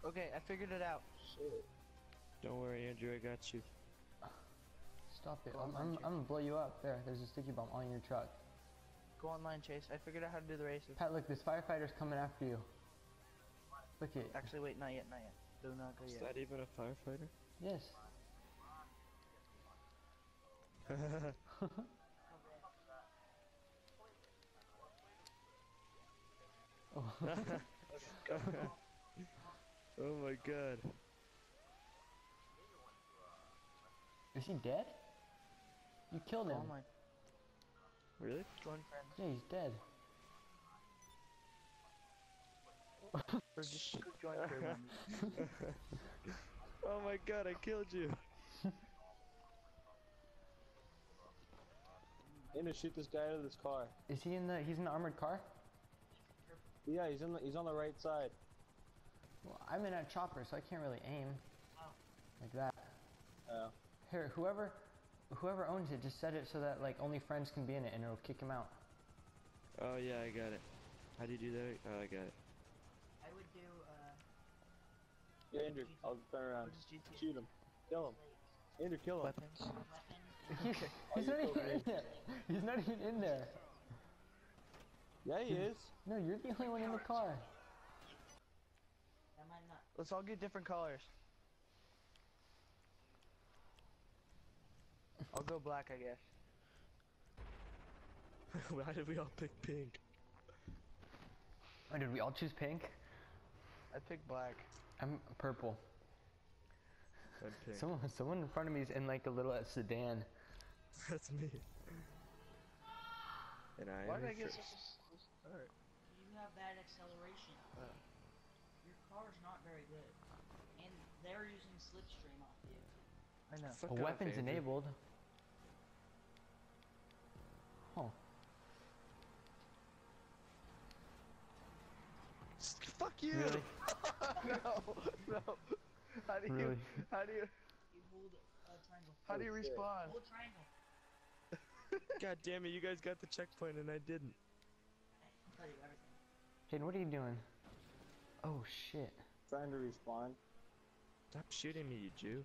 Okay, I figured it out. Shit. Don't worry, Andrew, I got you. Stop it. Go I'm online, gonna blow you up. There's a sticky bomb on your truck. Go online, Chase. I figured out how to do the races. Pat, look, this firefighter's coming after you. Look it. Actually, wait, not yet, not yet. Do not go Is yet. that even a firefighter? Yes. Oh. Oh my god. Is he dead? You killed Go him. online. Really? Join friends. Yeah, he's dead. Or just join crew members. Oh my god, I killed you. I'm gonna shoot this guy out of this car. Is he in the? He's in the armored car. Yeah, he's on the right side. Well, I'm in a chopper, so I can't really aim. Like that. Yeah. Here, whoever owns it, just set it so that like only friends can be in it, and it'll kick him out. Oh yeah, I got it. How do you do that? Oh, I got it. I would do, Yeah, Andrew, I'll turn around. what is GTA? Shoot him. Kill him. Andrew, kill him. Weapons. He's not even in there. He's not even in there. Yeah, he is. No, you're the only one in the car. That might not. Let's all get different colors. I'll go black, I guess. Why did we all pick pink? Oh, did we all choose pink? I picked black. I'm purple. I'm pink. Someone in front of me is in like a little sedan. That's me. And I Why am did I get first. such a start? You have bad acceleration. Your car's not very good. And they're using slipstream off you. I know. Fuck A off, weapons Andrew. enabled. Oh. Fuck you! Really? No. How do you? Really? How do you? You hold triangle. How do you shit. respawn? Hold triangle. God damn it, you guys got the checkpoint and I didn't. I'll tell you everything. Hayden, what are you doing? Oh shit. Trying to respawn. Stop shooting me, you Jew.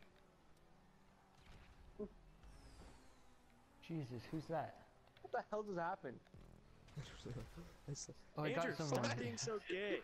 Jesus, who's that? What the hell just happened? Oh, I got Andrew, someone. stop being so gay.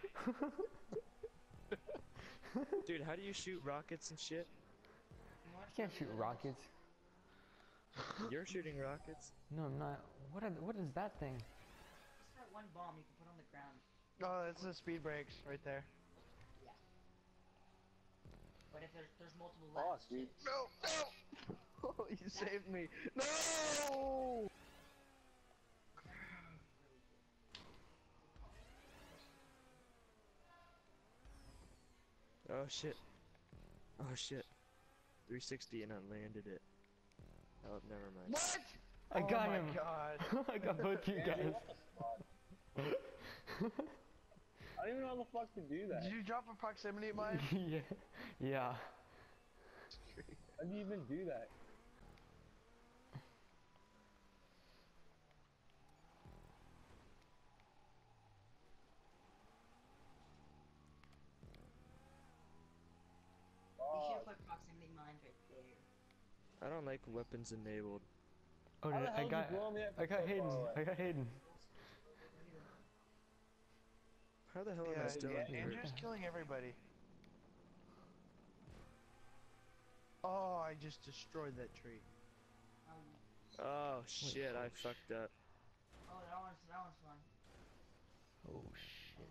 Dude, how do you shoot rockets and shit? I can't shoot rockets. You're shooting rockets? No, I'm not. What is that thing? Just that one bomb you can put on the ground. Oh, that's the speed brakes right there. Yeah. But if there's multiple Oh, laps. sweet. No, no! Oh, you saved me. No! Oh shit. Oh shit. 360 and I landed it. Oh, never mind. What? I got oh him. my god. I got both you guys. I don't even know how the fuck to do that. Did you drop a proximity mine? Yeah. Yeah. How do you even do that? You should Oh, put proximity mines right there. I don't like weapons enabled. Oh, How the hell I did you blow me up got so Hayden. far away? I got Hayden. How the hell am I Yeah, still in here? Andrew's killing everybody. Oh, I just destroyed that tree. Um, Oh shit, I fucked up. oh, that one's fun. Oh shit.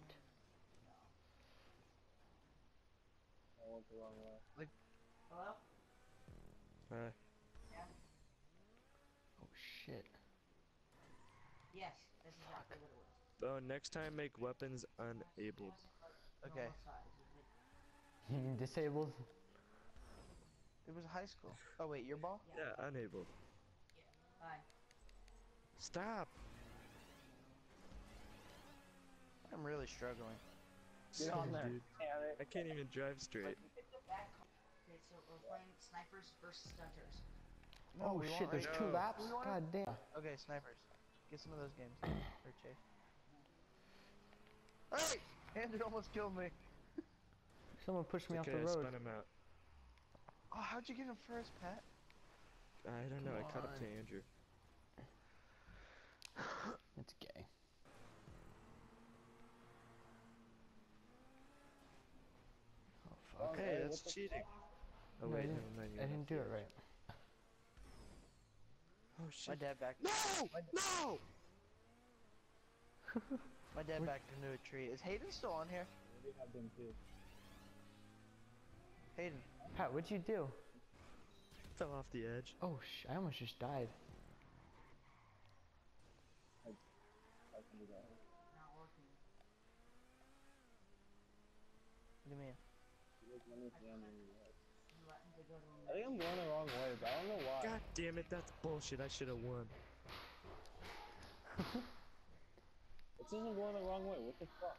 I went the wrong way. Hello? Yeah? Oh shit. Yes, that's exactly what it was. Oh, next time make weapons unabled. Okay. On both sides. You mean disabled? It was high school. Oh wait, your ball? Yeah, unabled. Bye. Stop! I'm really struggling. Get on there. Dude, Damn it. I can't even drive straight. Okay, so we're playing snipers versus stunters. No, Oh we shit, want there's right- 2 No. laps? We want- God damn. Okay, snipers. Get some of those games. Or Chase. Hey! Andrew almost killed me. Someone pushed me off Okay, the I road. spun him out. Oh, how'd you get him first, Pat? I don't know, I caught up to on. Andrew. It's gay. Oh fuck. Hey, Hey, that's what the cheating. Oh No, I wait, didn't- never mind. I didn't do it right. Oh My shit. dad backed. No! No! My dad backed into a tree. Is Hayden still on here? Maybe have them too. Hayden. Pat, what'd you do? Fell off the edge. Oh I almost just died. I can do that. Not working. What do you mean? You let him to go to I think I'm going the wrong way, but I don't know why. God damn it, that's bullshit. I should have won. It says I'm going the wrong way. What the fuck?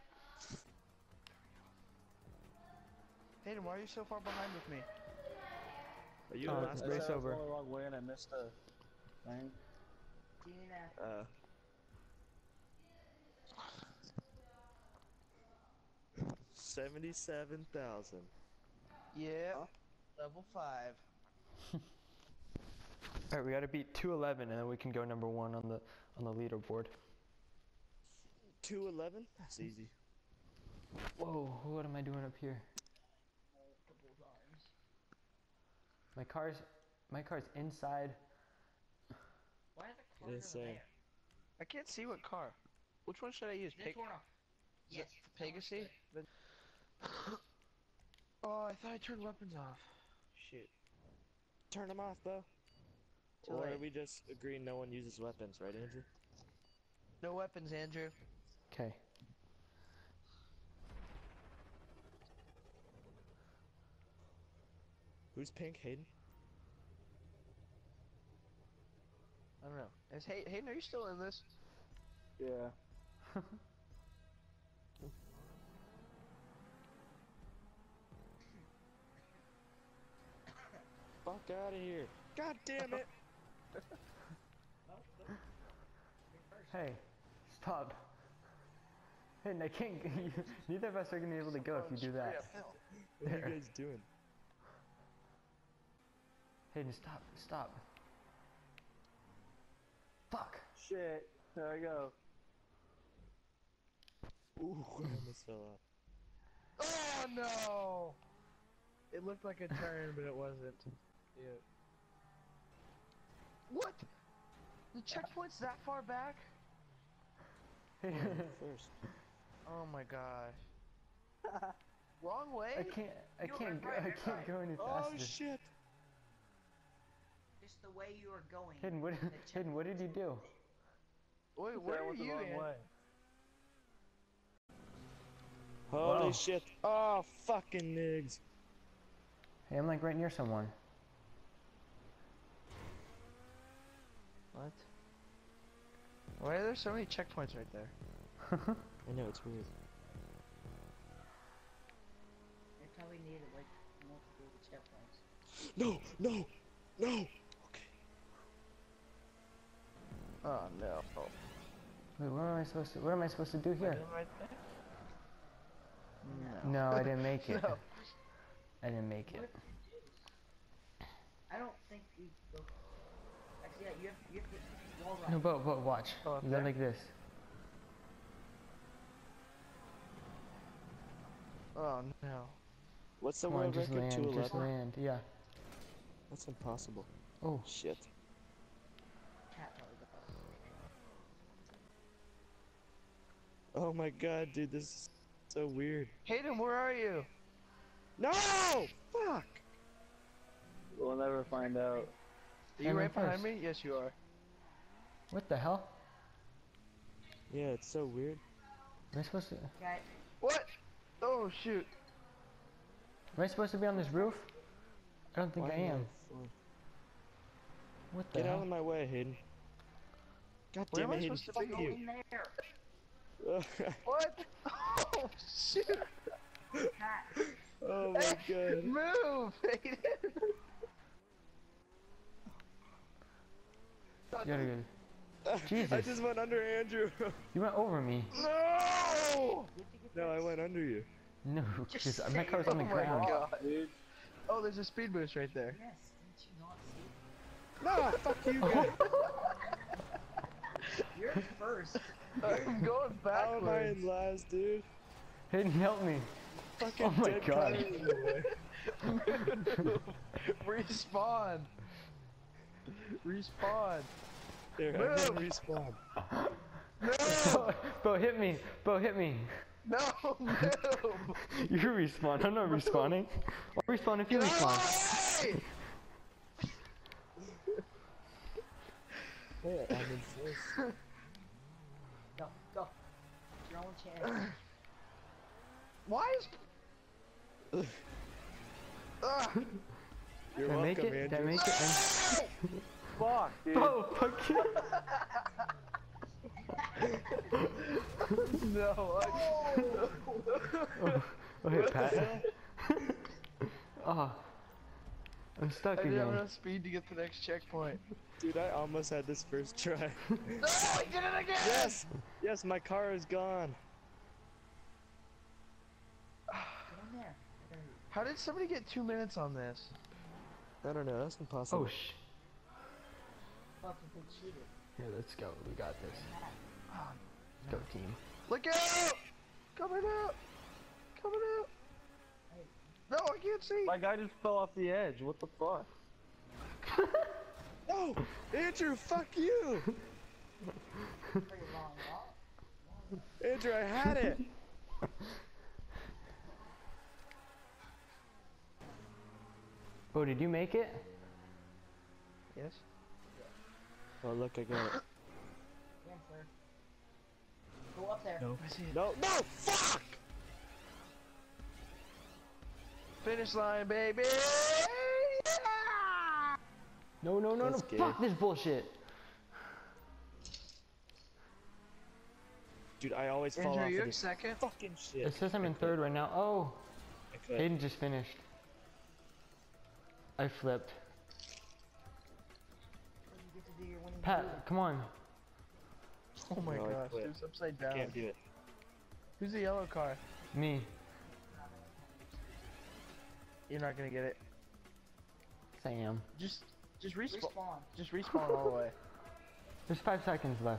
Hayden, why are you so far behind with me? Are you Oh, the last It race said I was over. going the wrong way and I missed a thing. DNF. 77,000. Yeah. Level 5. Alright, we gotta beat 211 and then we can go number 1 on the leaderboard. 211? That's easy. Whoa, what am I doing up here? Multiple times. My car's inside. Why are the It cars is over saying. there? I can't see what car. Which one should I use? This one. Yes. Pegasus? Oh, I thought I turned weapons off. Shoot. Turn them off, Bo. Too Or late. we just agree no one uses weapons, right, Andrew? No weapons, Andrew. Okay. Who's pink, Hayden? I don't know. Hayden, are you still in this? Yeah. Fuck out of here. God damn it. Hey, stop. Hey, I can't. Neither of us are gonna be able to go if you do that. What are you guys doing? Hayden, stop, stop. Fuck. Shit. There I go. Ooh, I almost fell off. Oh no! It looked like a turn, but it wasn't. Yeah. What? The checkpoint's that far back? First. Oh my gosh. Wrong way? I can't go any Oh faster. shit. Just the way you are going. Hayden, what did you do? Wait, I where are went the you wrong in? way. Holy Wow. shit. Oh, fucking nigs. Hey, I'm like right near someone. What? Why are there so many checkpoints right there? I know, it's weird. They probably needed like multiple checkpoints. No, no, no. Okay. Oh no. Wait, what am I supposed to do here? Right there? No, I didn't make it. No. I didn't make it. I don't think you go. Actually, yeah, you have to wall ride. No, but watch. Oh, You go there? like this. Oh no. What's the Come on, world just record? land, 211? just land. Yeah. That's impossible. Oh, Shit. Cat probably got that. Oh my god, dude, this is so weird. Hayden, where are you? No! Fuck! We'll never find out. Are you I'm in right behind first. me? Yes, you are. what the hell? Yeah, it's so weird. Am I supposed to? Guy, What? Oh shoot. Am I supposed to be on this roof? I don't think Why I am. not? What the Get out hell? of my way, Hayden. God Where damn am it, I Hayden, supposed to fuck be? you. in there. What? Oh shoot. Cat. Oh my god. Move, Hayden. You gotta go. I Jesus. just went under Andrew. You went over me. No! No, I went under you. No, Just because say my car's it. on the Oh my ground. God. Dude. Oh, there's a speed boost right there. Yes, didn't you not see? No, fuck you guys. You're first. I'm going How am I backwards. in last, dude? Hayden, help me. Fucking Oh my dead God. car in the way. Respawn. Respawn. Here, I Move. can respawn. No. Bo, hit me. Bo, hit me. No. No. You respawn. I'm not respawning. I'll respawn if you respawn. Hey! Yeah, I'm in first. Go, go. Your own chance. Why is? Ah. You're Did I make welcome, it? Did I Andrew. make it? Fuck, dude. Bo, fuck you. No. Oh, hey, Pat. Oh, I'm stuck I didn't have again. enough speed to get to the next checkpoint. Dude, I almost had this first try. No, I did it again. Yes! Yes, my car is gone. Get in there. How did somebody get 2 minutes on this? I don't know, that's impossible. Oh, sh. Fucking big cheater. Here, let's go. We got this. Let's go, team. Look out! Coming out! Coming out! No, I can't see. My guy just fell off the edge. What the fuck? No! Andrew, fuck you! Pretty long walk. Andrew, I had it! Bo, did you make it? Yes. Oh, look, I got it. Damn, sir. Go up there. No. I see it. No, no, fuck! Finish line, baby! No, no, no, no. That's gay. Fuck this bullshit. Dude, I always fall Andrew, off you're of this second. fucking shit. It says I'm in third right now. Oh, I quit. Hayden just finished. I flipped. You get to do your winning move. Pat, come on. Oh my No, I gosh, quit. it's upside I down. can't do it. Who's the yellow car? Me. You're not gonna get it. Yes, I am. Just respawn. Respawn. Just respawn all the way. There's 5 seconds left.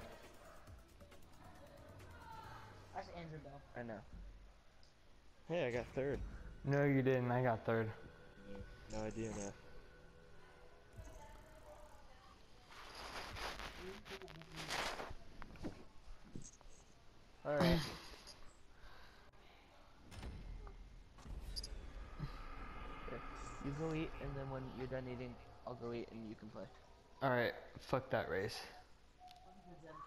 That's Andrew though. I know. Hey, I got third. No, you didn't. I got third. No idea now. All right. You go eat, and then when you're done eating, I'll go eat, and you can play. Alright, fuck that race. Fucking good then.